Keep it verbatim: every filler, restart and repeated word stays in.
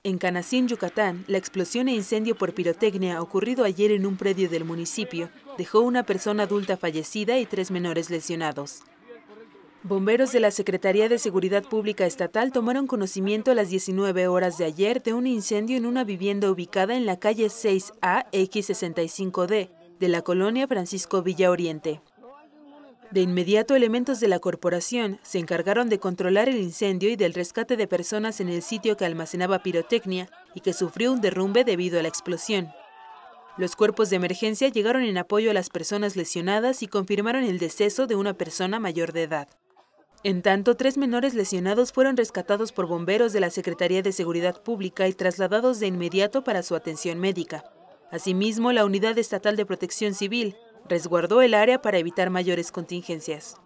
En Canacín, Yucatán, la explosión e incendio por pirotecnia ocurrido ayer en un predio del municipio dejó una persona adulta fallecida y tres menores lesionados. Bomberos de la Secretaría de Seguridad Pública Estatal tomaron conocimiento a las diecinueve horas de ayer de un incendio en una vivienda ubicada en la calle seis A X sesenta y cinco D de la colonia Francisco Villa Oriente. De inmediato, elementos de la corporación se encargaron de controlar el incendio y del rescate de personas en el sitio que almacenaba pirotecnia y que sufrió un derrumbe debido a la explosión. Los cuerpos de emergencia llegaron en apoyo a las personas lesionadas y confirmaron el deceso de una persona mayor de edad. En tanto, tres menores lesionados fueron rescatados por bomberos de la Secretaría de Seguridad Pública y trasladados de inmediato para su atención médica. Asimismo, la Unidad Estatal de Protección Civil resguardó el área para evitar mayores contingencias.